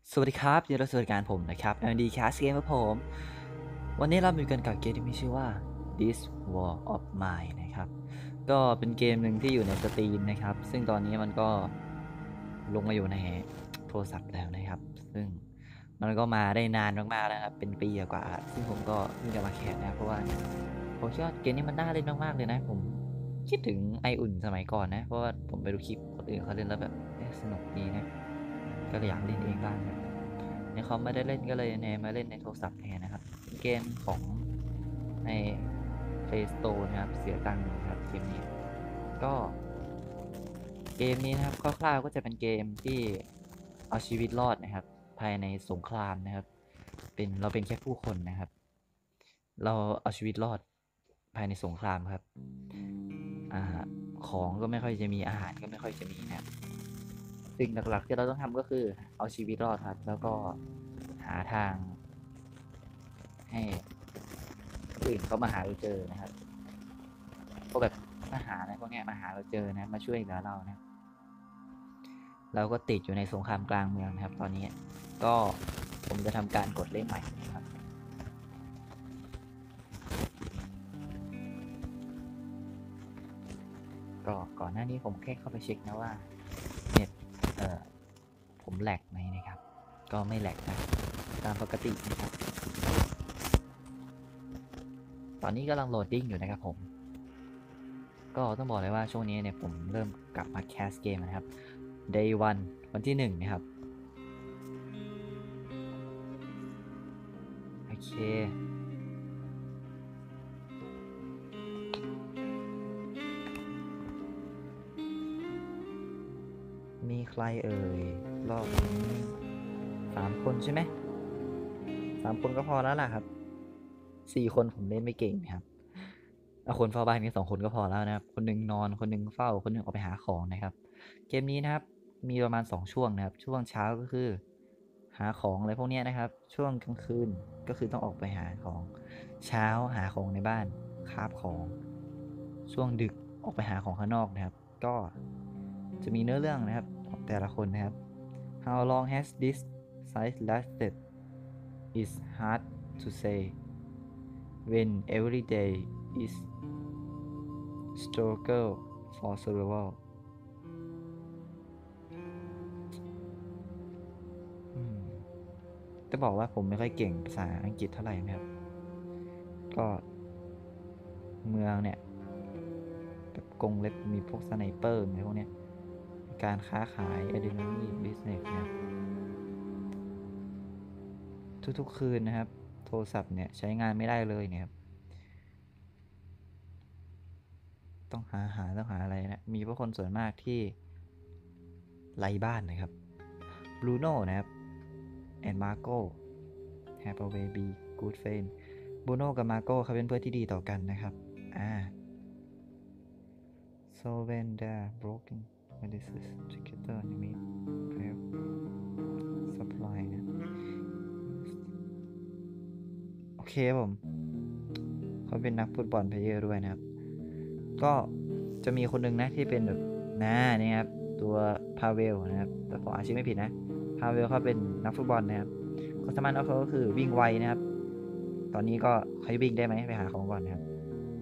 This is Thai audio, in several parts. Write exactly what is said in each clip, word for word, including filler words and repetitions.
สวัสดีครับยินดีต้อนรับสู่รายการผมนะครับ แอล ดี Cast Game ครับผมวันนี้เราอยู่กันกับเกมที่มีชื่อว่า This War of Mine นะครับก็เป็นเกมหนึ่งที่อยู่ในสตรีมนะครับซึ่งตอนนี้มันก็ลงมาอยู่ในโทรศัพท์แล้วนะครับซึ่งมันก็มาได้นานมากๆแล้วครับเป็นปีกว่าซึ่งผมก็เพิ่งจะมาแคสนะเพราะว่าผมคิดว่าเกมนี้มันน่าเล่นมากๆเลยนะผมคิดถึงไออุ่นสมัยก่อนนะเพราะว่าผมไปดูคลิปคนอื่นเขาเล่นแล้วแบบสนุกดีนะก็เลยอยากเล่นเองบ้างครับในคอมไม่ได้เล่นก็เลยเนมาเล่นในโทรศัพท์แทนนะครับเกมของใน Play Store นะครับเสียตังค์นะครับเกมนี้ก็เกมนี้นะครับคร่าวๆก็จะเป็นเกมที่เอาชีวิตรอดนะครับภายในสงครามนะครับเป็นเราเป็นแค่ผู้คนนะครับเราเอาชีวิตรอดภายในสงครามครับอ่าของก็ไม่ค่อยจะมีอาหารก็ไม่ค่อยจะมีนะครับสิ่งหลักๆที่เราต้องทำก็คือเอาชีวิตรอดครับแล้วก็หาทางให้คนอื่นเขามาหาเราเจอนะครับพวกแบบทหารอะไรพวกเนี้ยมาหาเราเจอนะมาช่วยเหลือเรานะ เราก็ติดอยู่ในสงครามกลางเมืองนะครับตอนนี้ก็ผมจะทำการกดเล่นใหม่นะครับก็ก่อนหน้านี้ผมแค่เข้าไปเช็คนะว่าเน็ตเอ่อผมแหลกไหมนะครับ ก็ไม่แหลกนะตามปกตินะครับตอนนี้กำลังโหลดดิ้งอยู่นะครับผมก็ต้องบอกเลยว่าช่วงนี้เนี่ยผมเริ่มกลับมาแคสเกมนะครับ day one วันที่หนึ่งนะครับโอเคมีใครเอ่ยรอบนี้สามคนใช่ไหมสามคนก็พอแล้วล่ะครับสี่คนผมเล่นไม่เก่งนะครับเอาคนเฝ้าบ้านแค่สองคนก็พอแล้วนะครับคนหนึ่งนอนคนหนึ่งเฝ้าคนหนึ่งออกไปหาของนะครับเกมนี้นะครับมีประมาณสองช่วงนะครับช่วงเช้าก็คือหาของอะไรพวกนี้นะครับช่วงกลางคืนก็คือต้องออกไปหาของเช้าหาของในบ้านคราฟของช่วงดึกออกไปหาของข้างนอกนะครับก็จะมีเนื้อเรื่องนะครับของแต่ละคนนะครับ How long has this siege lasted? It's hard to say when every day is struggle for survival อืมจะบอกว่าผมไม่ค่อยเก่งภาษาอังกฤษเท่าไหร่นะครับก็เมืองเนี่ยแบบกรงเล็บมีพวกสไนเปอร์อะไรพวกเนี้ยการค้าขาย identity business นะครับทุกๆคืนนะครับโทรศัพท์เนี่ยใช้งานไม่ได้เลยเนี่ยครับต้องหาหาต้องหาอะไรนะมีผู้คนส่วนมากที่ไร้บ้านนะครับ Bruno นะครับ and Marco have a way be good friend Bruno กับ Marco เขาเป็นเพื่อนที่ดีต่อกันนะครับอ่า so when they're broken medicines together enemy have supply นะโอเคผมเขาเป็นนักฟุตบอลเพลเยอร์ด้วยนะครับก็จะมีคนหนึ่งนะที่เป็นแบบน้านี่ครับตัวพาเวลนะครับแต่ผมอ่านชื่อไม่ผิดนะพาเวลเขาเป็นนักฟุตบอลนะครับความสามารถของเขาก็คือวิ่งไวนะครับตอนนี้ก็เขาวิ่งได้ไหมไปหาของก่อนนะครับ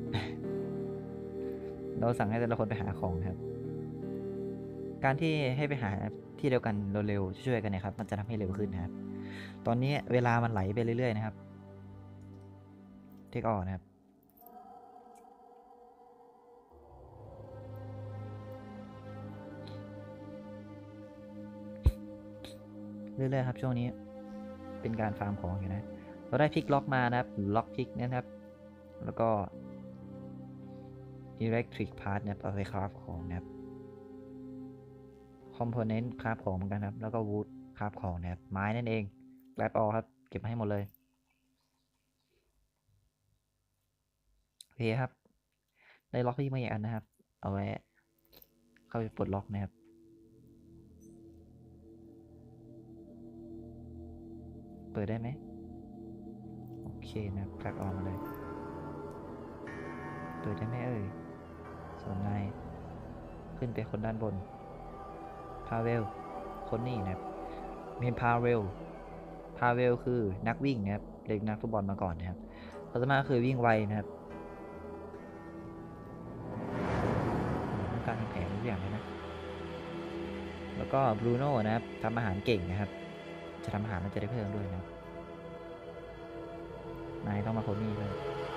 เราสั่งให้แต่ละคนไปหาของนะครับการที่ให้ไปหาที่เดียวกันเร็วๆช่วยๆกันนะครับมันจะทำให้เร็วขึ้นนะครับตอนนี้เวลามันไหลไปเรื่อยๆนะครับเทคออนะครับเรื่อยๆครับช่วงนี้เป็นการฟาร์มของอยู่นะเราได้พิกล็อกมานะครับล็อกพิกนะครับแล้วก็อิเล็กทริกพาร์ทนะครับเอาไปคราฟของนะครับคอมโพเนนต์คราฟของเหมือนกันครับแล้วก็วูดคราฟของนะครับไม้นั่นเองแกลบออครับเก็บมาให้หมดเลยโอเคครับได้ล็อกพิกมาอีกอันนะครับเอาไว้เข้าไปปลดล็อกนะครับเปิดได้ไหมโอเคนะครับแกลบออมาเลยเปิดได้ไหมเอ่ยส่วนนายขึ้นไปคนด้านบนพาเวลคนนี้นะครับมีพาเวลพาเวลคือนักวิ่งนะครับเด็กนักฟุตบอลมาก่อนนะครับเขาจะมาคือวิ่งไวนะครับต้องการทำแผนทุกอย่างเลยนะแล้วก็บรูโน่นะครับทำอาหารเก่งนะครับจะทำอาหารมันจะได้เพิ่มด้วยนะนายต้องมาคนนี้ด้วย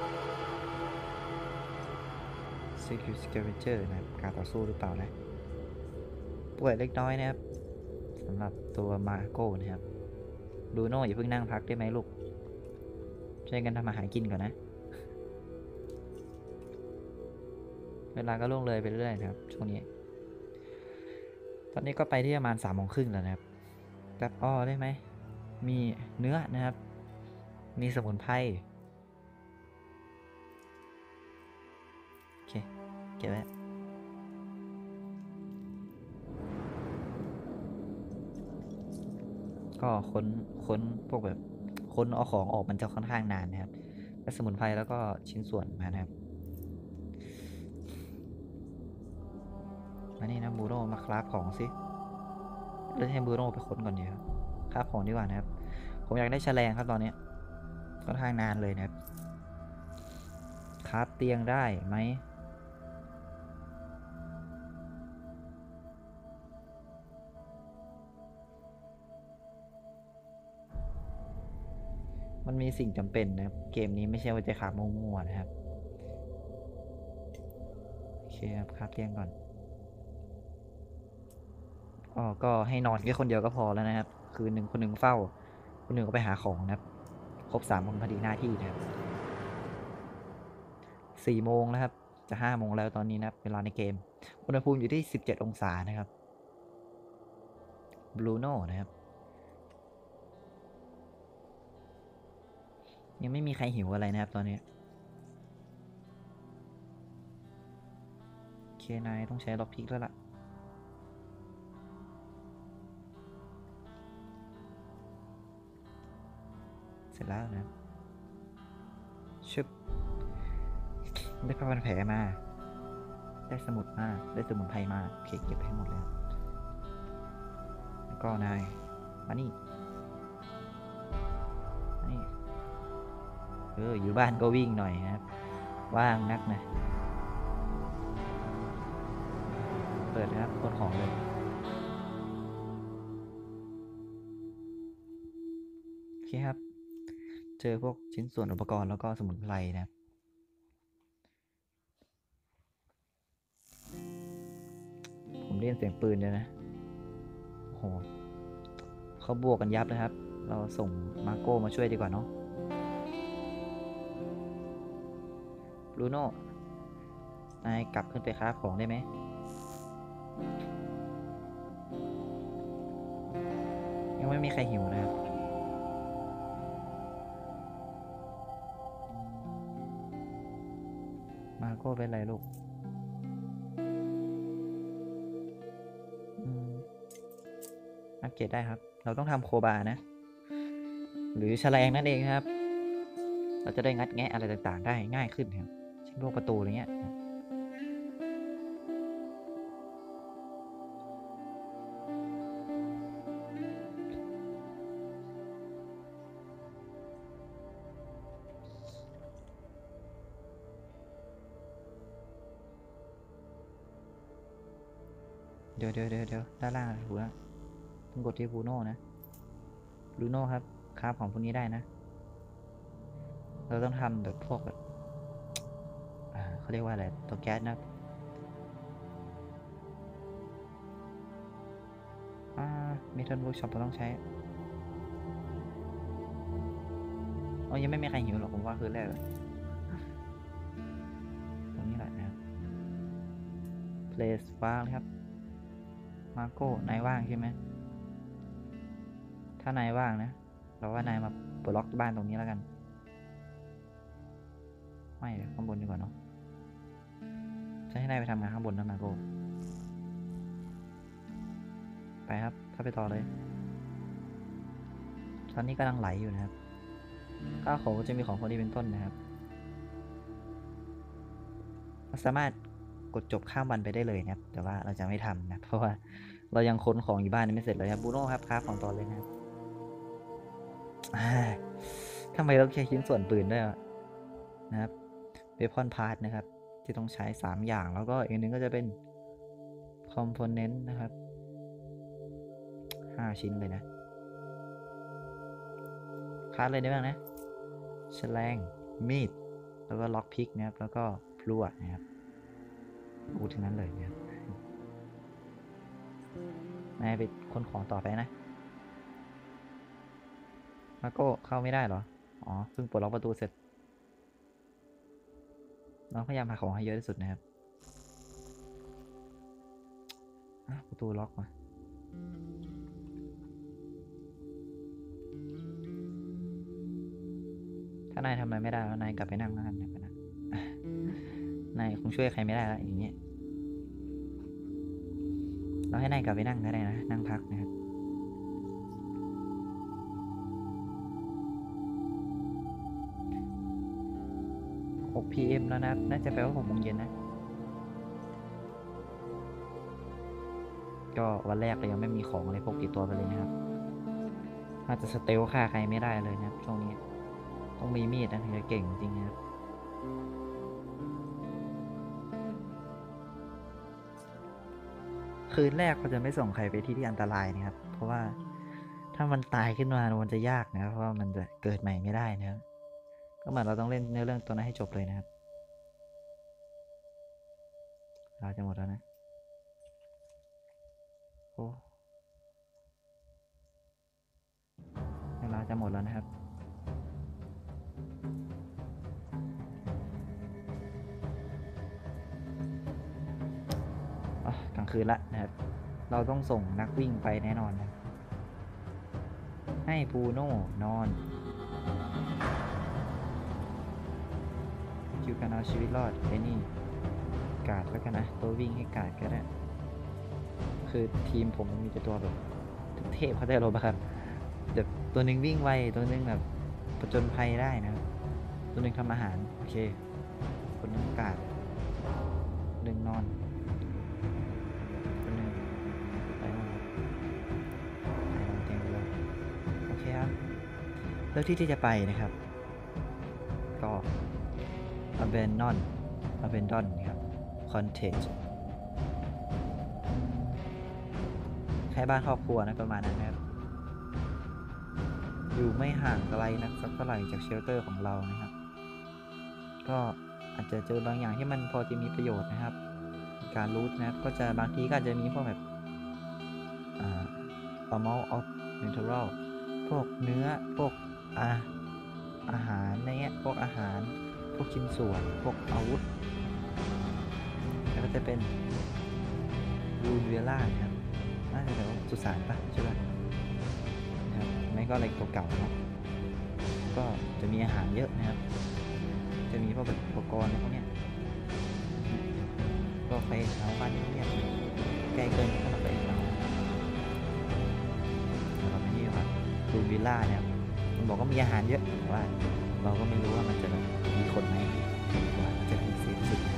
Secret Scavenger นะครับการต่อสู้หรือเปล่านะป่วยเล็กน้อยนะครับสำหรับตัวมาโก้นะครับบรูโน่อย่าเพิ่งนั่งพักได้ไหมลูกช่วยกันทำอาหารกินก่อนนะเวลาก็ล่วงเลยไปเรื่อยๆนะครับช่วงนี้ตอนนี้ก็ไปที่ประมาณสามโมงครึ่งแล้วนะครับแป๊บอ้อได้ไหมมีเนื้อนะครับมีสมุนไพรโอเคเก็บไว้ก็ค้นค้นพวกแบบค้นเอาของออกมันจะค่อนข้างนานนะครับและสมุนไพรแล้วก็ชิ้นส่วนมานะครับมานี่นะบูโร่มาคราฟของสิเดี๋ยวให้บูโร่ไปค้นก่อนเดี๋ยวคราฟของดีกว่านะครับผมอยากได้แฉลงครับตอนนี้ค่อนข้างนานเลยนะครับคราฟเตียงได้ไหมมันมีสิ่งจำเป็นนะครับเกมนี้ไม่ใช่ว่าจะคราฟมั่วๆนะครับโอเคครับคราฟเตียงก่อนอ๋อก็ให้นอนแค่คนเดียวก็พอแล้วนะครับคืนหนึ่งคนหนึ่งเฝ้าคนหนึ่งก็ไปหาของนะครับครบสามคนพอดีหน้าที่นะครับสี่โมงแล้วครับจะห้าโมงแล้วตอนนี้นะครับเวลาในเกมอุณหภูมิอยู่ที่สิบเจ็ดองศานะครับบรูโน่นะครับยังไม่มีใครหิวอะไรนะครับตอนนี้โอเคนายต้องใช้ล็อกพิกแล้วล่ะเสร็จแล้วนะครับชึบได้ผ้าพันแผลมาได้สมุดมาได้สมุนไพรมาโอเคเก็บให้หมดเลยแล้วก็นายมานี่มานี่เอออยู่บ้านก็วิ่งหน่อยนะครับว่างนักนะเปิดนะครับคนของเลยโอเคครับเจอพวกชิ้นส่วนอุปกรณ์แล้วก็สมุนไพรนะครับผมเล่นเสียงปืนเลยนะโอ้โหเขาบวกกันยับเลยครับเราส่งมาโก้มาช่วยดีกว่าเนาะบรูโน่นายกลับขึ้นไปค้าของได้ไหมยังไม่มีใครหิวนะครับมาโก้เป็นไรลูกอัปเกรดได้ครับเราต้องทำโคบานะหรือแฉลงนั่นเองครับเราจะได้งัดแงะอะไรต่างๆได้ง่ายขึ้นครับเช่นพวกประตูอะไรเงี้ยเดี๋ยวเดี๋ยวเดี๋ยวเดี๋ยวด้านล่างหูนะต้องกดที่บูโน่นะบูโน่ครับคราฟของพวกนี้ได้นะเราต้องทำแบบพวกแบบเขาเรียกว่าอะไรตัวแก๊สนะอ่าเมทัลเวิร์กช็อปเราต้องใช้อ๋อยังไม่มีใครหิวหรอกผมว่าคือแรกเลยตรงนี้แหละนะครับ place ว่างครับมาโก้นายว่างใช่ไหมถ้านายว่างนะเราว่านายมาปลดล็อกบ้านตรงนี้แล้วกันไม่ข้างบนดีกว่าเนาะจะให้นายไปทำงานข้างบนนะมาโก้ไปครับเข้าไปต่อเลยตอนนี้กำลังไหลอยู่นะครับข้าวของจะมีของคนนี้เป็นต้นนะครับสามารถกดจบข้ามวันไปได้เลยนะครับแต่ว่าเราจะไม่ทำนะเพราะว่าเรายังค้นของอยู่บ้านไม่เสร็จเลยครับบูโน่ครับครับของต่อเลยนะครับทำไมต้องใช้ชิ้นส่วนปืนด้วยนะครับเวพอนพาร์ทนะครับที่ต้องใช้สามอย่างแล้วก็อีกนึงก็จะเป็นคอมโพเนนต์นะครับห้าชิ้นเลยนะคาดเลยได้บ้างนะแฉลงมีดแล้วก็ล็อกพิกนะครับแล้วก็พลั่วนะครับพูดถึงนั้นเลยนะครับนายไปคนของต่อไปนะมาโก้เข้าไม่ได้เหรออ๋อเพิ่งปลดล็อกประตูเสร็จเราพยายามหาของให้เยอะที่สุดนะครับประตูล็อกมาถ้านายทำอะไรไม่ได้แล้วนายกลับไปนั่งแล้วกันนะนายคงช่วยใครไม่ได้แล้วอย่างเงี้ยเราให้นายกลับไปนั่งก็ได้นะนั่งพักนะครับหก พี เอ็ม แล้วนะน่าจะแปลว่าหกโมงเย็นนะก็วันแรกเรายังไม่มีของอะไรพกติดตัวไปเลยนะครับน่าจะสเตลฆ่าใครไม่ได้เลยนะครับช่วงนี้ต้องมีมีดนะถึงจะเก่งจริงนะครับคืนแรกเราจะไม่ส่งใครไปที่ที่อันตรายนะครับเพราะว่าถ้ามันตายขึ้นมามันจะยากนะเพราะว่ามันจะเกิดใหม่ไม่ได้นะครับก็เหมือนเราต้องเล่นเนื้อเรื่องตัวนั้นให้จบเลยนะครับเราจะหมดแล้วนะโอ้เวลาจะหมดแล้วนะครับกลางคืนละนะครับเราต้องส่งนักวิ่งไปแน่นอนนะให้ปูโน่นอนคิวการเอาชีวิตรอดไอ้นี่กาดแล้วกันนะตัววิ่งให้กาดก็ได้คือทีมผมมันมีแต่ตัวแบบเทพเขาได้รบครับแบบตัวหนึ่งวิ่งไวตัวหนึ่งแบบผจญภัยได้นะครับตัวหนึ่งทำอาหารโอเคคนนึงกาดหนึ่งนอนคนหนึ่งไปนอนไปนอนเตียงไปเลยโอเคครับเลือกที่ที่จะไปนะครับก็ abandon abandon นะครับ contage แค่บ้านครอบครัวนะประมาณนั้นนะครับอยู่ไม่ห่างไกลนักสักเท่าไหร่จากเชลเตอร์ของเรานะครับก็อาจจะเจอบางอย่างที่มันพอจะมีประโยชน์นะครับการรูทนะครับก็จะบางทีก็อาจจะมีพวกแบบอ่า amount of mineral พวกเนื้อพวกอาอาหารอะไรเงี้ยพวกอาหารพวกชิ้นส่วนพวกอาวุธแล้วก็จะเป็นรูนเวล่าครับน่าจะแบบสุสานปะใช่ปะนะครับไม่ก็อะไรเก่าๆเนาะก็จะมีอาหารเยอะนะครับจะมีพวกแบบอุปกรณ์พวกเนี้ยก็ไฟเช้าบ้านเงียบๆใกล้เกินก็มาไฟเช้าเราไม่นี่ครับรูนเวล่าเนี่ยมันบอกว่ามีอาหารเยอะแต่ว่าเราก็ไม่รู้ว่ามันจะมีคนไหมว่าจะมีเสียสุด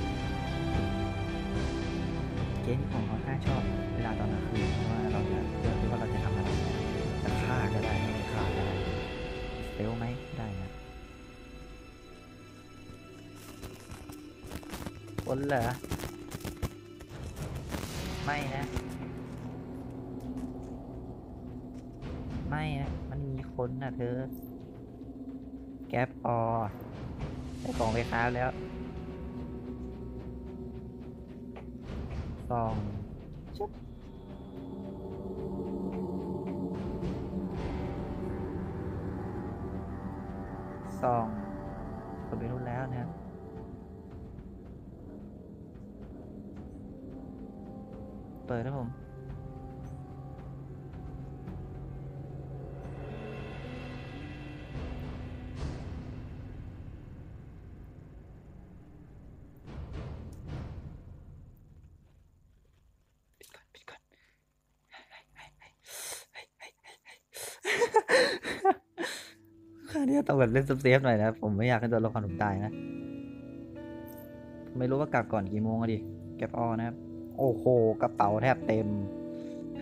เกมที่ผมค่อนข้างชอบเวลาตอนกลางคืนเพราะว่าเราจะเลือกว่าเราจะทำอะไรจะฆ่าก็ได้ไม่ฆ่าก็ได้สเตลไหมได้นะคนเหรอไม่นะไม่นะมันมีคนนะเธอแก๊ปอได้กล่องไปค้าแล้วสองชุบสองคนไปรุ่นแล้วนะครับเปิดนะผมปิดก่อนปิดก่อนค่านี้ต้องแบบเล่นเซฟๆหน่อยนะผมไม่อยากให้ตัวละครผมตายนะไม่รู้ว่ากลับก่อนกี่โมงอะดิแก็บออนะครับโอ้โหกระเป๋าแทบเต็ม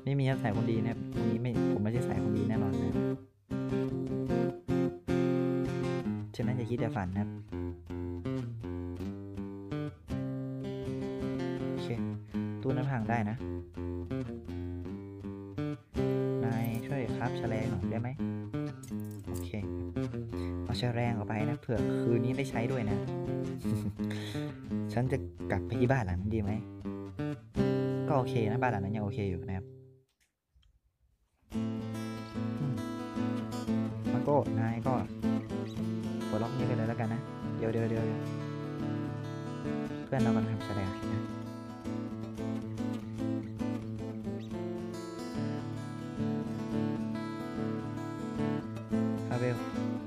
ไม่มีครับสายคนดีนะครับวันนี้ไม่ผมไม่ใช่สายคนดีแน่นอนนะฉะนั้นอย่าคิดแต่ฝันนะครับโอเคตู้น้ำพังได้นะนายช่วยครับแฉลงหน่อยได้ไหมโอเคเอาแฉลงออกไปนะเผื่อคืนนี้ได้ใช้ด้วยนะ ฉันจะกลับไปที่บ้านหลังนั้นดีไหมก็โอเคนะบ้านหลังนั้นยังโอเคอยู่นะครับมาโก้นายก็ปลดล็อกนี้ไปเลยแล้วกันนะเดี๋ยวเดี๋ยวเดี๋ยวเพื่อนเรากำลังทำแสดงนะฟาเวล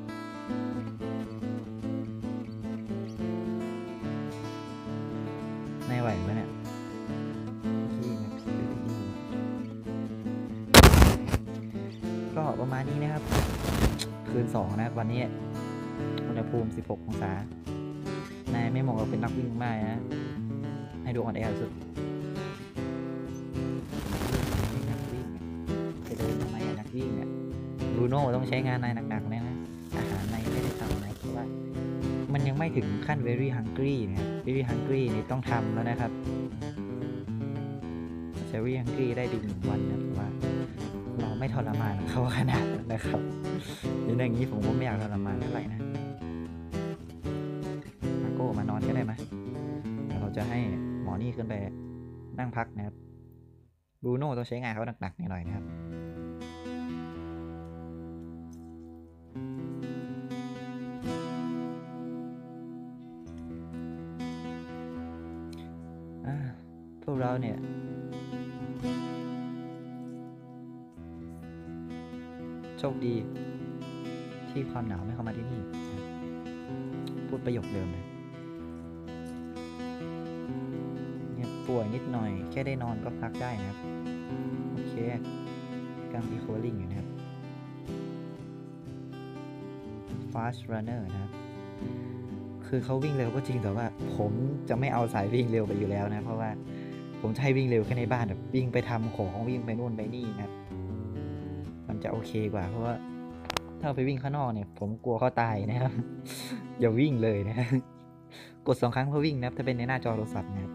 นายไหวไหมเนี่ยก็ประมาณนี้นะครับคืนสองนะวันนี้อุณหภูมิสิบหกองศานายไม่เหมาะกับเป็นนักวิ่งมากนะให้ดูอ่อนแอสุดนักวิ่งจะเดินทำไมนักวิ่งเนี่ยบรูโน่ต้องใช้งานนายหนักๆเลยนะอาหารนายไม่ได้ทำนะเพราะว่ามันยังไม่ถึงขั้น very hungry นะ very hungry นี่ต้องทำแล้วนะครับ very hungry ได้ดีหนึ่งวันนะเพราะว่าเราไม่ทรมานเขาขนาดนั้นนะครับอย่างนี้ผมก็ไม่อยากทรมานเท่าไหร่นะมาโก้มานอนก็ได้ไหมเราจะให้หมอนี่ขึ้นไปนั่งพักนะครับบรูโน่ต้องใช้งานเขาหนักๆหน่อยๆนะครับพวกเราเนี่ยโชคดีที่ความหนาวไม่เข้ามาที่นี่พูดประโยคเดิมเลยเนี่ยป่วยนิดหน่อยแค่ได้นอนก็พักได้นะครับโอเคกำลังอีโคลิ่งอยู่นะครับ fast runner นะครับคือเขาวิ่งเร็วก็จริงแต่ว่าผมจะไม่เอาสายวิ่งเร็วไปอยู่แล้วนะเพราะว่าผมจะให้วิ่งเร็วแค่ในบ้านแบบวิ่งไปทำของวิ่งไปนู่นไปนี่นะครับมันจะโอเคกว่าเพราะว่าถ้าไปวิ่งข้างนอกเนี่ยผมกลัวเขาตายนะครับ อย่าวิ่งเลยนะกดสองครั้งเพื่อวิ่งนะครับถ้าเป็นในหน้าจอโทรศัพท์นะครับ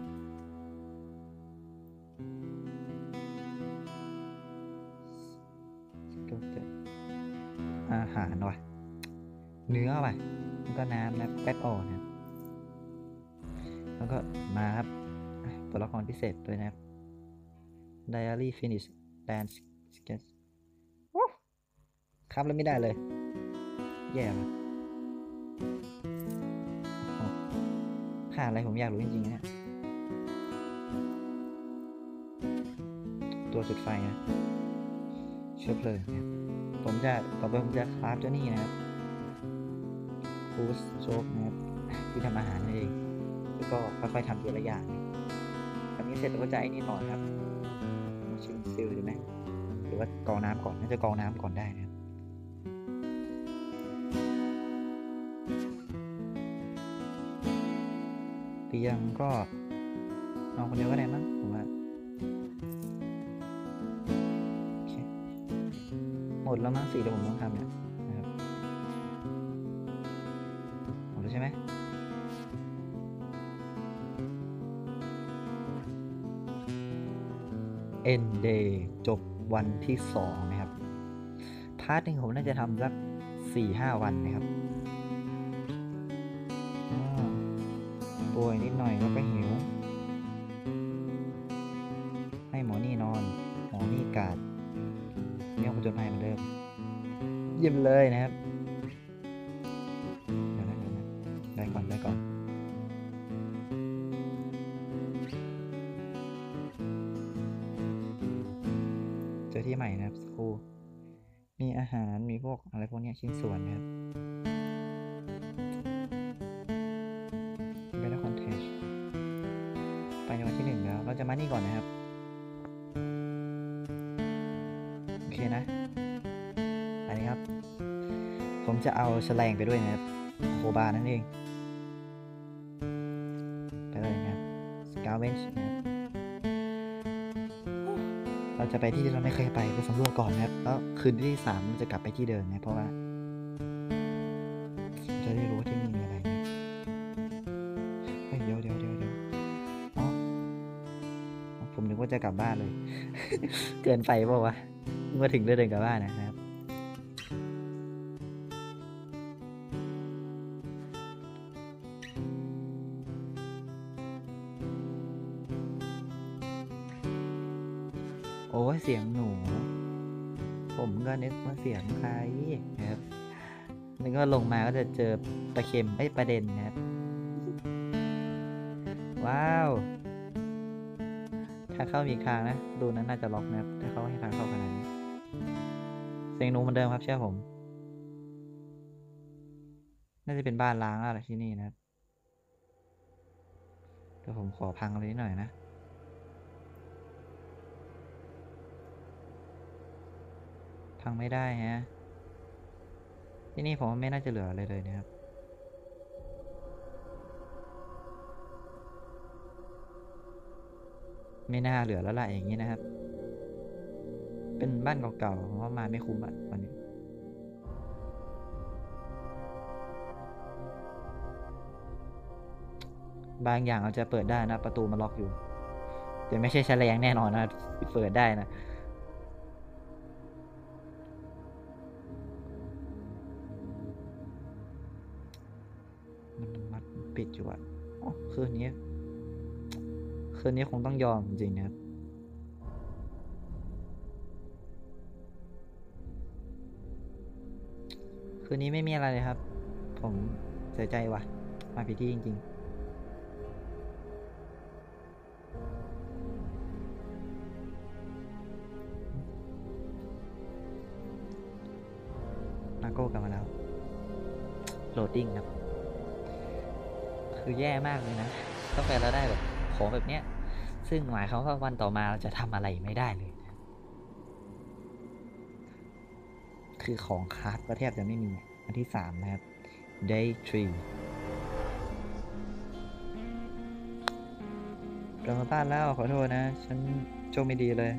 อาหารว่ะเนื้อว่ะแล้วก็น้ำนะแป๊บออกนะแล้วก็มาครับตัวละครพิเศษด้วยนะครับ Diary Finish Dance Sketch ครับแล้วไม่ได้เลยแย่ว่ะค่าอะไรผมอยากรู้จริงๆเนี่ยตัวจุดไฟนะเชื้อเพลิงนะผมจะต่อไปผมจะคราฟเจ้านี่นะครับคูสโชกนะครับที่ทำอาหารนั่นเองแล้วก็ค่อยๆทำทีละอย่างทำนี้เสร็จเราก็จะไอ้นี่ต่อครับชิมซิลใช่ไหมหรือว่ากรองน้ำก่อนน่าจะกรองน้ำก่อนได้นะครับเตียงก็นอนคนเดียวก็ได้มั้งผมว่าโอเคหมดแล้วมั้งสี่ที่ผมต้องทำเนี่ยนะครับหมดแล้วใช่ไหมเอ็นเดย์จบวันที่สองนะครับพาร์ทหนึ่งผมน่าจะทำสักสี่ห้าวันนะครับป่วยนิดหน่อยแล้วก็หิวให้หมอนี่นอนหมอนี่กาดเนี่ยผจญภัยเหมือนเดิมเยี่ยมเลยนะครับเดี๋ยวนะเดี๋ยวนะได้ก่อนได้ก่อนเจอที่ใหม่นะครับสกูมีอาหารมีพวกอะไรพวกนี้ชิ้นส่วนนะครับไปในคอนเทนต์ไปในวันที่หนึ่งแล้วเราจะมานี่ก่อนนะครับโอเคนะอันนี้ครับผมจะเอาแฉลงไปด้วยนะครับโคบานั่นเองไปเลยนะครับสกาเวนช์นะครับเราจะไปที่ที่เราไม่เคยไปไปสำรวจก่อนนะครับแล้วคืนที่สามมันจะกลับไปที่เดิมนะเพราะว่าจะได้รู้ว่าที่นี่มีอะไรนะเฮ้ยเดี๋ยวเดี๋ยวเดี๋ยวเดี๋ยวอ๋อผมนึกว่าจะกลับบ้านเลย เกินไปเปล่าวะเมื่อถึงเดินกลับบ้านนะครับโอ้ยเสียงหนูผมก็นึกว่าเสียงใครนะครับนึกว่าลงมาก็จะเจอปลาเค็มไอ้ประเด็นนะครับว้าวถ้าเข้ามีทางนะดูนั้นน่าจะล็อกนะครับถ้าเขาให้ทางเข้าขนาดนี้เสียงหนูเหมือนเดิมครับเชื่อผมน่าจะเป็นบ้านล้างอะไรที่นี่นะครับเดี๋ยวผมขอพังอะไรนิดหน่อยนะพังไม่ได้ฮะที่นี่ผมว่าไม่น่าจะเหลืออะไรเลยนะครับไม่น่าเหลือแล้วล่ะอย่างนี้นะครับเป็นบ้านเก่าๆผมว่ามาไม่คุ้มอะวันนี้บางอย่างอาจจะเปิดได้นะประตูมันล็อกอยู่แต่ไม่ใช่แฉลงแน่นอนนะเปิดได้นะมันมัดปิดอยู่อะอ๋อคืนนี้คืนนี้คงต้องยอมจริงๆนะครับคืนนี้ไม่มีอะไรเลยครับผมเสียใจว่ะมาผิดที่จริงๆนาโก้กลับมาแล้วโหลดดิ้งครับคือแย่มากเลยนะต้องไปแล้วได้แบบของแบบเนี้ยซึ่งหมายความว่าวันต่อมาเราจะทำอะไรไม่ได้เลยนะคือของคราฟก็แทบจะไม่มีอันที่สามนะครับ day three กลับมาบ้านแล้วขอโทษนะฉันโชคไม่ดีเลย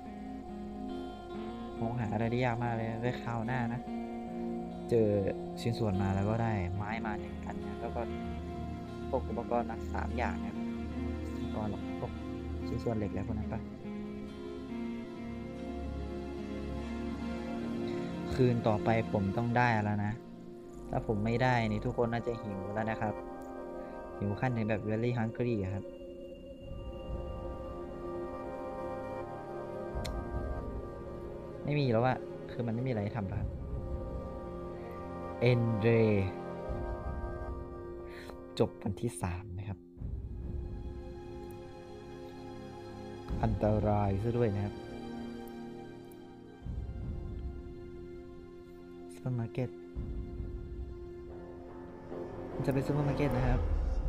มองหาอะไรได้ยากมากเลยไว้คราวหน้านะเจอชิ้นส่วนมาแล้วก็ได้ไม้มาหนึ่งอันนะแล้วก็พวกอุปกรณ์นะสามอย่างนะอุปกรณ์หรอกพวกชิ้นส่วนเหล็กแล้วพวกนั้นปะคืนต่อไปผมต้องได้แล้วนะถ้าผมไม่ได้นี่ทุกคนน่าจะหิวแล้วนะครับหิวขั้นถึงแบบ very hungry อะครับไม่มีแล้วอะคือมันไม่มีอะไรให้ทำแล้วเอนเดรจบวันที่สามนะครับอันตรายซะด้วยนะครับซูเปอร์มาร์เก็ตจะไปซูเปอร์มาร์เก็ตนะครับ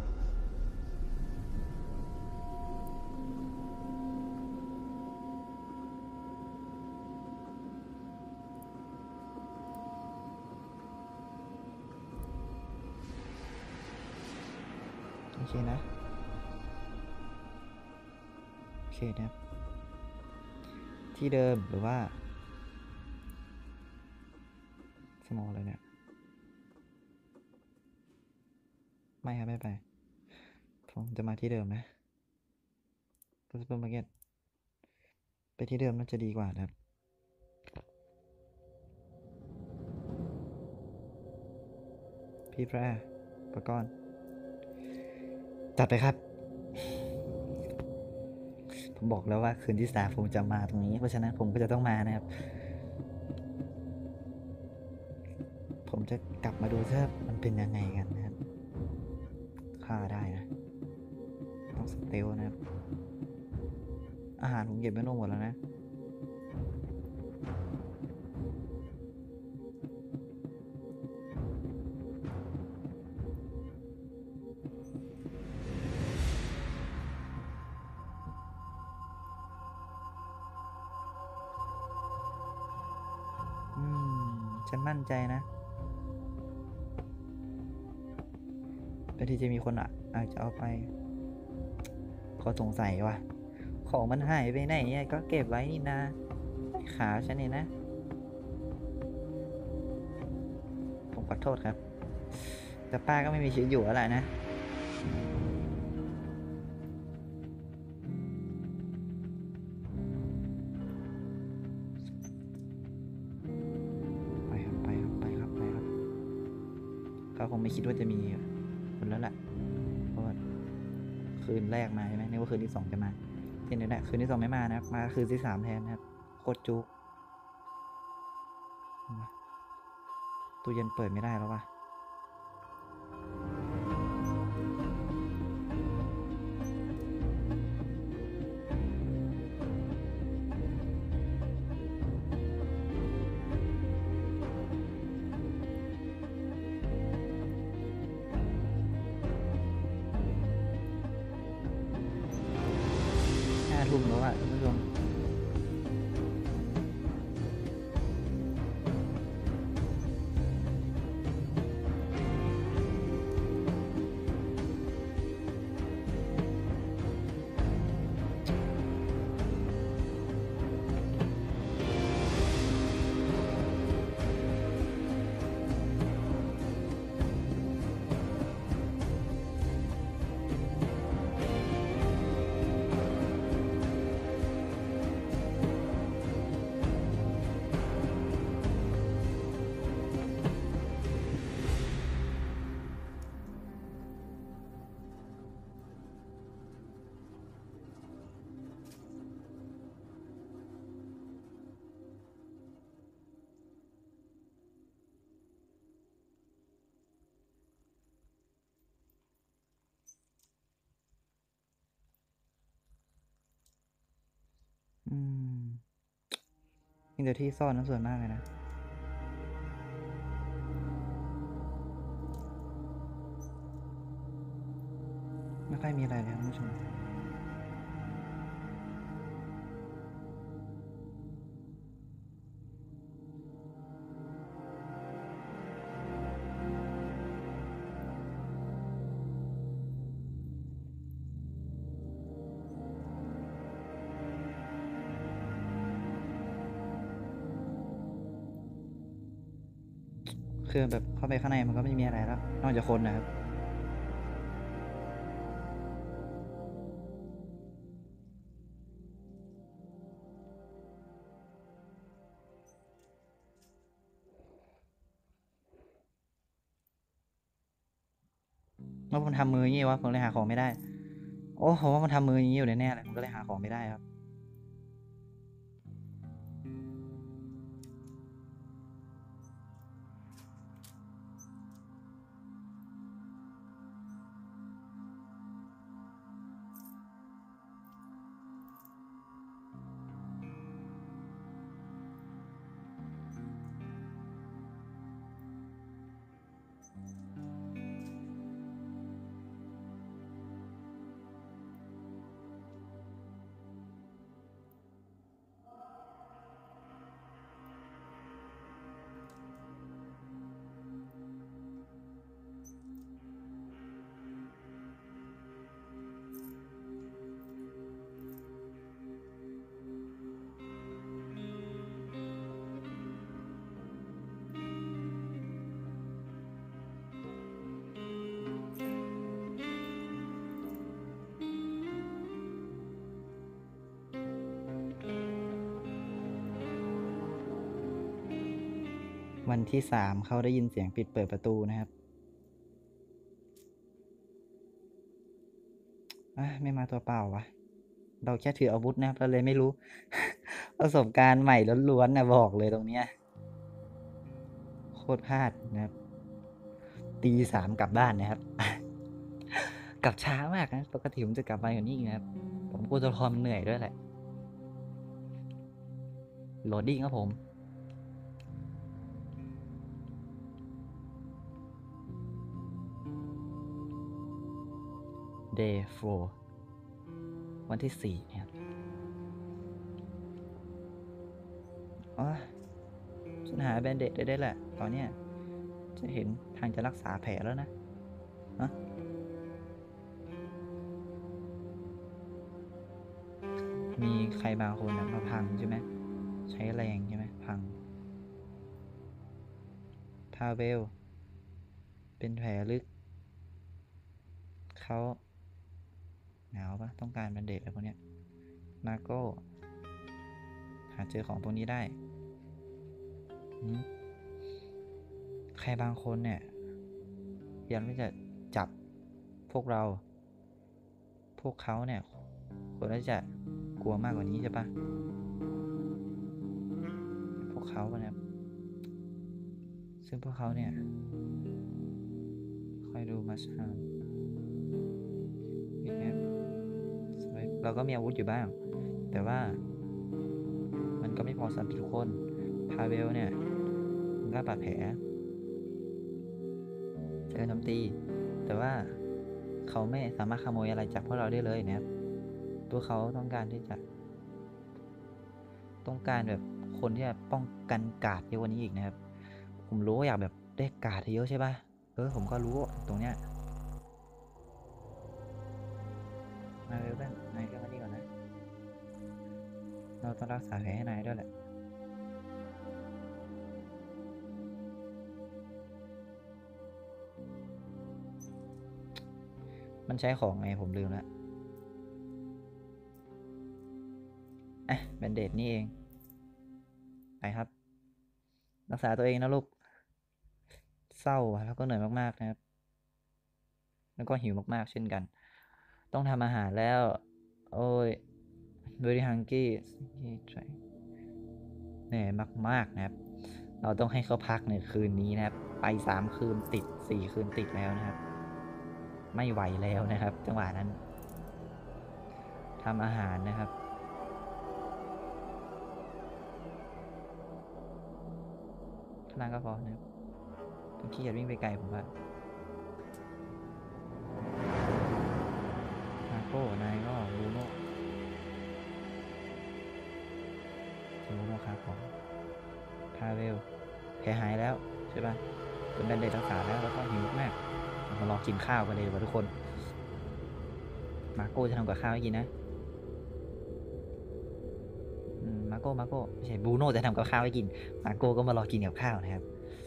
โอเคนะโอเคนะครับที่เดิมหรือว่าสมองอะไรเนี่ยไม่ครับไม่ไปผมจะมาที่เดิมนะซูเปอร์มาร์เก็ตไปที่เดิมน่าจะดีกว่านะครับพี่แพรอุปกรณ์จัดไปครับผมบอกแล้วว่าคืนที่สามผมจะมาตรงนี้เพราะฉะนั้นผมก็จะต้องมานะครับผมจะกลับมาดูว่ามันเป็นยังไงกันนะครับฆ่าได้นะต้องสเตลนะครับอาหารผมเก็บไว้นหมดแล้วนะอืมฉันมั่นใจนะแต่ที่จะมีคนอ่ะอาจจะเอาไปขอสงสัยว่ะของมันหายไปไหนเนี่ยก็เก็บไว้นี่นะขาฉันเนี่ยนะผมขอโทษครับแต่ป้าก็ไม่มีชีวิตอยู่แล้วแหละนะไปครับไปครับไปครับไปครับเขาคงไม่คิดว่าจะมีคนแล้วแหละเพราะว่าคืนแรกมาใช่ไหมนึกว่าคืนที่สองจะมาที่นี่แหละคืนที่สองไม่มานะครับมาคืนที่สามแทนนะครับโคตรจุกตู้เย็นเปิดไม่ได้แล้วว่ะห้าทุ่มแล้วอ่ะท่านผู้ชมอืมนี่แต่ที่ซ่อนนั้นส่วนมากเลยนะไม่ค่อยมีอะไรเลยท่านผู้ชมคือแบบเข้าไปข้างในมันก็ไม่มีอะไรแล้วนอกจากคนนะครับแล้วผมทำมืออย่างงี้วะผมเลยหาของไม่ได้โอ้ผมว่ามันทำมืออย่างงี้อยู่แน่ๆเลยผมก็เลยหาของไม่ได้ครับวันที่สามเขาได้ยินเสียงปิดเปิดประตูนะครับอ่ะไม่มาตัวเปล่าวะเราแค่ถืออาวุธนะครับเราเลยไม่รู้ ประสบการณ์ใหม่ล้วนๆนะบอกเลยตรงเนี้ยโคตรพลาดนะครับตีสามกลับบ้านนะครับ กลับช้ามากนะปกติผมจะกลับมาอย่างนี้นะครับผมกลัวตัวละครมันเหนื่อยด้วยแหละโหลดดิ้งครับผม day four วันที่สี่นะครับอ๋อฉันหาแบนเดตได้ได้แหละตอนเนี้ยจะเห็นทางจะรักษาแผลแล้วนะฮะมีใครบางคนนะมาพังใช่ไหมใช้แรงใช่ไหมพังพาเวลเป็นแผลลึกเขาหนาวปะต้องการแบนเดจอะไรพวกเนี้ยมาโก้หาเจอของพวกนี้ได้ใครบางคนเนี่ยพยายามที่จะจับพวกเราพวกเขาเนี่ยควรที่จะกลัวมากกว่านี้ใช่ปะพวกเขาเนี่ยซึ่งพวกเขาเนี่ยคอยดูมาชาเราก็มีอาวุธอยู่บ้างแต่ว่ามันก็ไม่พอสำหรับทุกคนพาเวลเนี่ยมันก็บาดแผลเจอโจมตีแต่ว่าเขาไม่สามารถขโมยอะไรจากพวกเราได้เลยนะครับพวกเขาต้องการที่จะต้องการแบบคนที่จะป้องกันการ์ดเยอะกว่านี้อีกนะครับผมรู้ว่าอยากแบบได้การ์ดเยอะใช่ป่ะเออผมก็รู้ตรงเนี้ยมาเวลเพื่อนนายเรื่องมาดีก่อนนะเราต้องรักษาแผลให้นายด้วยแหละมันใช้ของไงผมลืมแล้วอ่ะแบนเดดนี่เองไปครับรักษาตัวเองนะลูกเศร้าแล้วก็เหนื่อยมากๆนะครับแล้วก็หิวมากๆเช่นกันต้องทำอาหารแล้วโอ้ย very hungry เหนื่อยมากๆนะครับเราต้องให้เขาพักในคืนนี้นะครับไปสามคืนติดสี่คืนติดแล้วนะครับไม่ไหวแล้วนะครับจังหวะนั้นทำอาหารนะครับข้างล่างก็พอนะครับต้องขี้เกียจวิ่งไปไกลผมว่ามาโก้นายก็รูโน่รูโน่ครับผมพาเวลแผลหายแล้วใช่ป่ะเป็นแบนเดตรักษาแล้วแล้วก็หิวมากมารอกินข้าวกันเลยว่ะทุกคนมาโก้จะทำกับข้าวให้กินนะมาโก้มาโก้ไม่ใช่บูโน่จะทำกับข้าวให้กินมาโก้ก็มารอกินกับข้าวนะครับ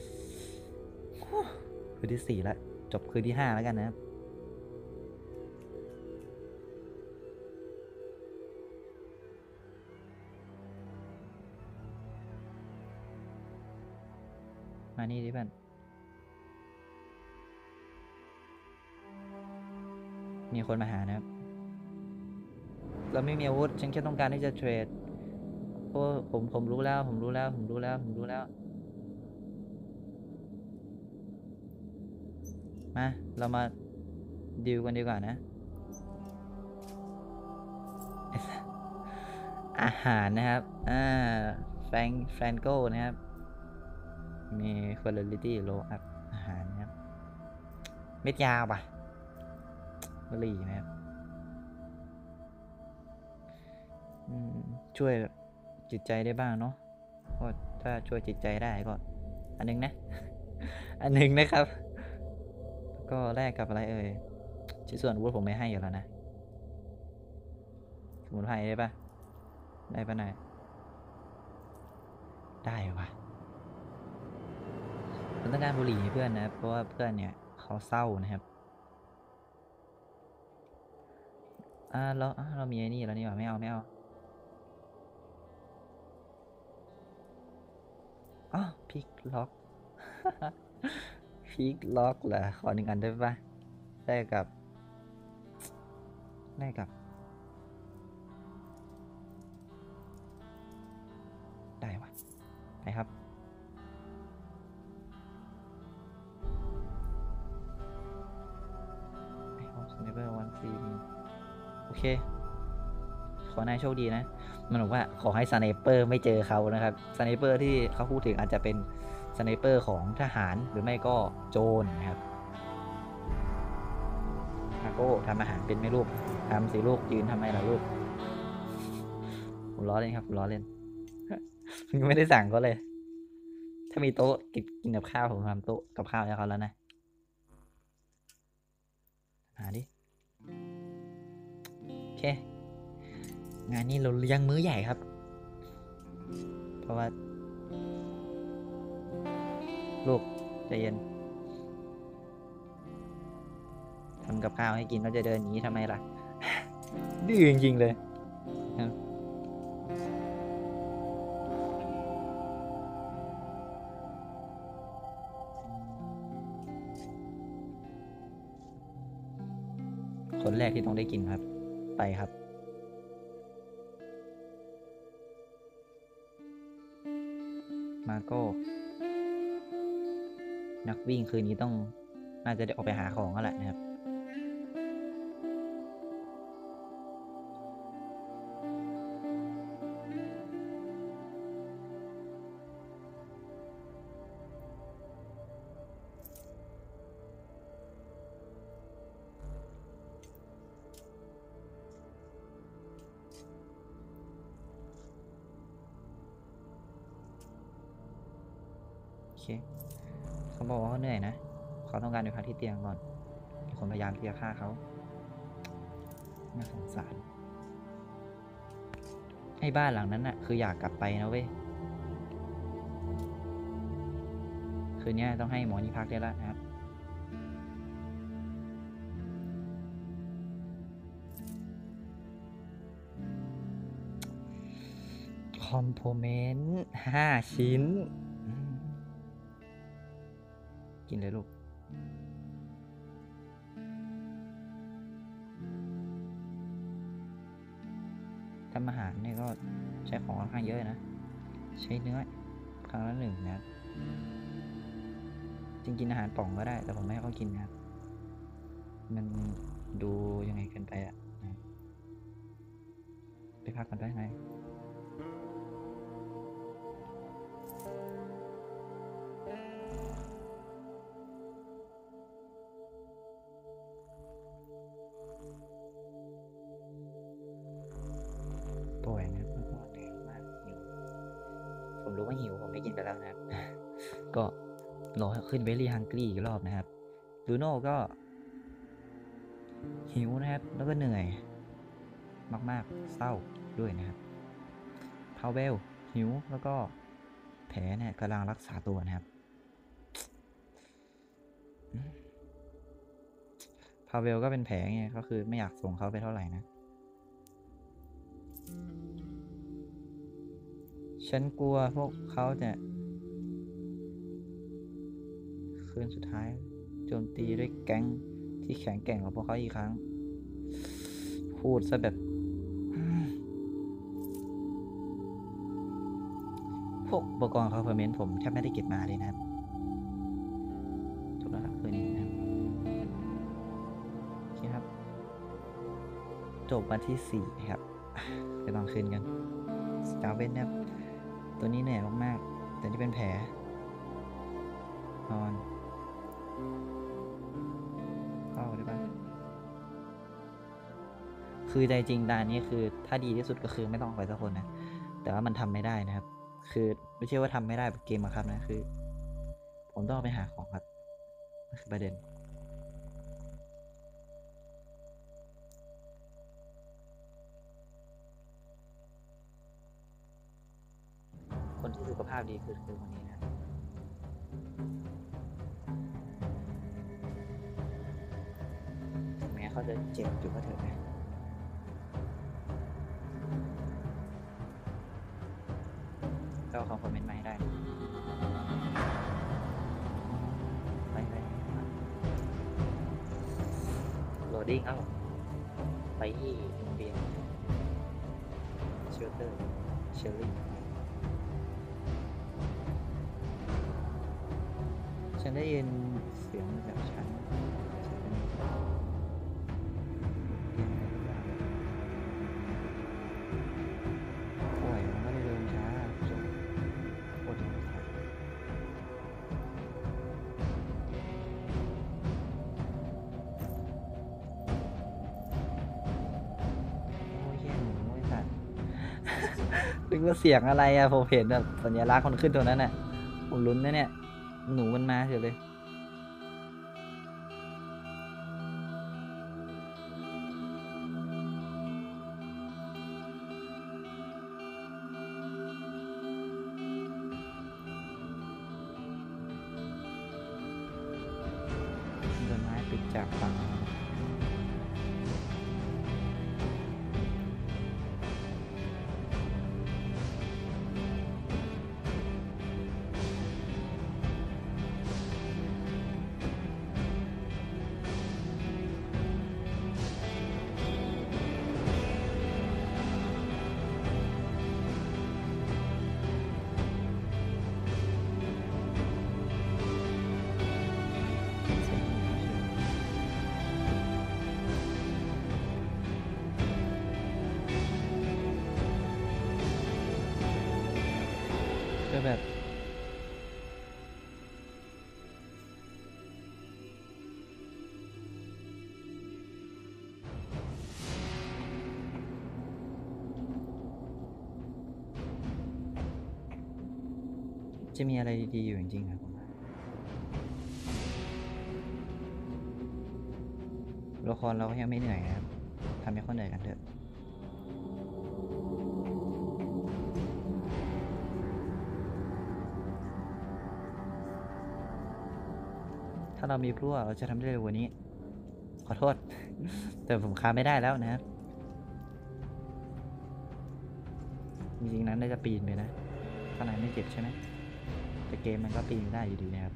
คืนที่สี่แล้วจบคืนที่ห้าแล้วกันนะครับมานี่ดิเพื่อนมีคนมาหานะครับเราไม่มีอาวุธฉันแค่ต้องการที่จะเทรดโอ้ผมผมรู้แล้วผมรู้แล้วผมรู้แล้วผมรู้แล้วมาเรามาดีลกันดีกว่านะอาหารนะครับอ่าแฟรงแฟรงโก้นะครับมี quality low up อาหารนะครับเม็ดยาวป่ะบุหรี่นะครับช่วยจิตใจได้บ้างเนาะก็ถ้าช่วยจิตใจได้ก็อันนึงนะอันนึงนะครับก็แลกกับอะไรเอ่ยชิ้นส่วนอาวุธผมไม่ให้อยู่แล้วนะสมุนไพรได้ปะได้ปะนายได้ปะผมต้องการบุหรี่เพื่อนนะเพราะว่าเพื่อนเนี่ยเขาเศร้านะครับอ่าเราเรามีไอ้นี่แล้วนี่หว่าไม่เอาไม่เอาอ๋อพิกล็อกพิกล็อกเหรอขอหนึ่งอันได้ปะได้กับได้กับได้วะไปครับไอ้ของสไนเปอร์วันซีโอเคขอนายโชคดีนะมันบอกว่าขอให้สไนเปอร์ไม่เจอเขานะครับสไนเปอร์ที่เขาพูดถึงอาจจะเป็นสไนเปอร์ของทหารหรือไม่ก็โจรนะครับมาโก้ทำอาหารเป็นไหมลูกทำสิลูกยืนทำไมล่ะลูกผมล้อเล่นครับผมล้อเล่นยังไม่ได้สั่งเขาเลย ถ้ามีโต๊ะกินกินกับข้าวผมทำโต๊ะกับข้าวให้เขาแล้วนะหาดิโอเคงานนี้เราเลี้ยงมื้อใหญ่ครับเพราะว่าลูกใจเย็นทำกับข้าวให้กินเราจะเดินหนีทำไมล่ะ ดื้อจริงๆเลยคนแรกที่ต้องได้กินครับไปครับมาโก้นักวิ่งคืนนี้ต้องน่าจะได้ออกไปหาของแล้วแหละนะครับโอเคเขาบอกว่าเขาเหนื่อยนะเขาต้องการไปพักที่เตียงก่อนมีคนพยายามที่จะฆ่าเขาน่าสงสารไอ้บ้านหลังนั้นน่ะคืออยากกลับไปนะเว้ยคืนนี้ต้องให้หมอนี่พักได้แล้วนะครับคอมโพเมนต์ห้าชิ้นกินเลยลูกทำอาหารเนี่ยก็ใช้ของค่อนข้างเยอะนะใช้เนื้อครั้งละหนึ่งนะจริงกินอาหารป่องก็ได้แต่ผมไม่ให้เขากินนะครับมันดูยังไงกันไปอ่ะนะไปพักกันได้ไหมป่วยนะเหนื่อยมากหิวผมรู้ว่าหิวผมไม่กินไปแล้วนะครับ ก็รอขึ้นเวลี่ฮังกี้อีกรอบนะครับลูโน่ก็หิวนะครับแล้วก็เหนื่อยมากๆเศร้าด้วยนะครับพาวเวลหิวแล้วก็แผลเนี่ยกำลังรักษาตัวนะครับพาวเวลก็เป็นแผลไงก็คือไม่อยากส่งเขาไปเท่าไหร่นะฉันกลัวพวกเขาจะคืนสุดท้ายโจมตีด้วยแก๊งที่แข็งแกร่งกว่าพวกเขาอีกครั้งพูดซะแบบพวกอุปกรณ์คอมเพลเมนต์ผมแทบไม่ได้เก็บมาเลยนะครับจบแล้วครับคืนนี้นะครับโอเคครับจบวันที่สี่ครับไปตอนคืนกันสตาร์เวนนะครับตัวนี้เหนื่อยมากๆแต่ที่เป็นแผลนอนเฝ้าได้ปะคือใจจริงตานี้คือถ้าดีที่สุดก็คือไม่ต้องไปสักคนนะแต่ว่ามันทำไม่ได้นะครับคือไม่ใช่ว่าทำไม่ได้แบบเกมอะครับนะคือผมต้องไปหาของครับนั่นคือประเด็นคนที่สุขภาพดีคือคือคนนี้นะถึงแม้เขาจะเจ็บอยู่ก็เถอะนะก็คอมคอมเมนต์มาให้ได้ไปไปโหลดดิ้งเอาไปที่โรงเรียนเชลเตอร์เชลลี่ฉันได้ยินเสียงมาจากชั้นป่วยมันก็เลยเดินช้าจนปวดหัวโอ้ยแย่หนูไอ้สัตว์นึกว่าเสียงอะไรอะผมเห็นแบบสัญลักษณ์คนขึ้นตัวนั้นน่ะผมลุ้นนะเนี่ยหนูมันมาเฉยเลยจากฝั่งก็แบบจะมีอะไรดีๆอยู่จริงๆครับผมละครเราก็ยังไม่เหนื่อยนะครับทำให้เขาเหนื่อยกันเถอะถ้าเรามีพลั่วเราจะทำได้เร็วกว่านี้ขอโทษ แต่ผมคาไม่ได้แล้วนะครับจริงๆนั้นน่าจะปีนไปนะข้างในไม่เจ็บใช่ไหมแต่เกมมันก็ปีนได้อยู่ดีนะครับ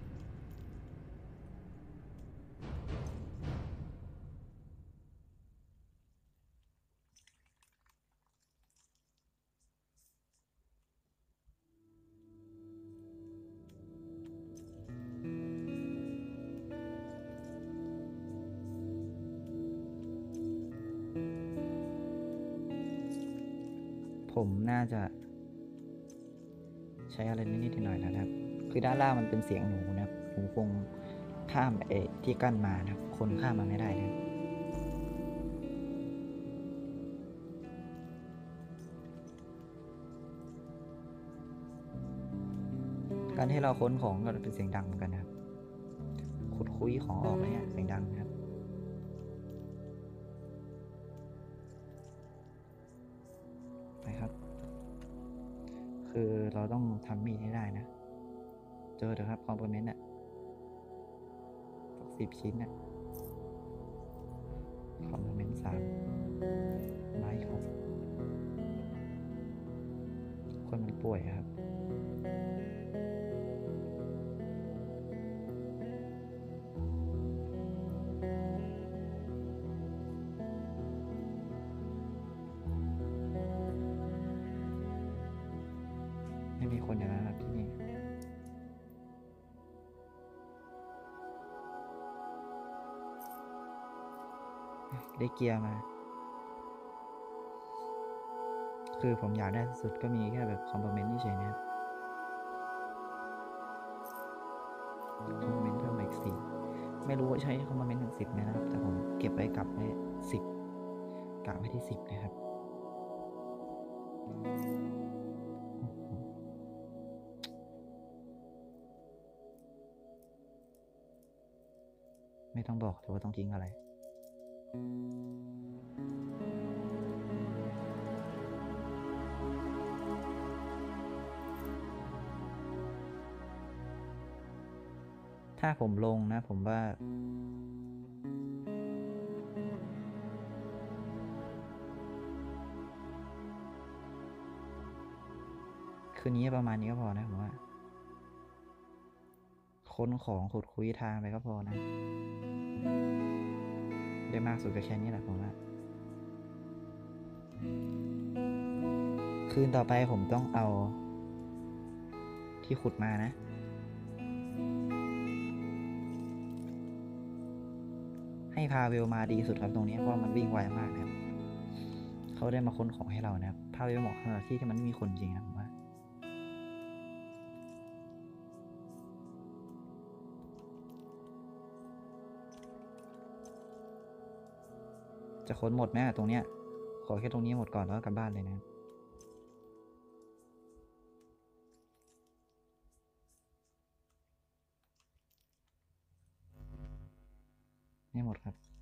ผมน่าจะใช้อะไรนิดๆหน่อยๆแล้วนะครับคือด้านล่างมันเป็นเสียงหนูนะครับผมคงข้ามเอที่กั้นมานะครับคนข้ามมาไม่ได้นะครับการที่เราค้นของก็เป็นเสียงดังเหมือนกันนะครับขุดคุยของออกเลยเนี่ยเสียงดังนะครับนะครับคือเราต้องทำมีดให้ได้นะเจอเถอะครับคอมโพเนนต์อ่ะสักสิบชิ้นอ่ะคอมโพเนนต์สามไม้ครบคนมันป่วยครับไม่มีคนอย่างนั้นครับที่นี่ได้เกียร์มาคือผมอยากได้สุดก็มีแค่แบบคอมโพเนนต์เฉยๆนะครับคอมโพเนนต์เพิ่มมาอีกสี่ไม่รู้ว่าใช้คอมโพเนนต์ถึงสิบไหมนะครับแต่ผมเก็บไว้กลับไว้สิบกะไว้ที่สิบนะครับไม่ต้องบอกแต่ว่าต้องทิ้งอะไรถ้าผมลงนะผมว่าคืนนี้ประมาณนี้ก็พอนะผมว่าค้นของขุดคุยทางไปก็พอนะได้มากสุดก็แค่นี้แหละผมว่าคืนต่อไปผมต้องเอาที่ขุดมานะให้พาเวลมาดีสุดครับตรงนี้เพราะมันวิ่งไวมากนะครับเขาได้มาค้นของให้เรานะครับพาเวลเหมาะสำหรับที่ที่มันไม่มีคนจริงนะผมว่าจะค้นหมดไหมตรงเนี้ยขอแค่ตรงนี้หมดก่อนแล้วกลับบ้านเลยนะไม่หมดครับ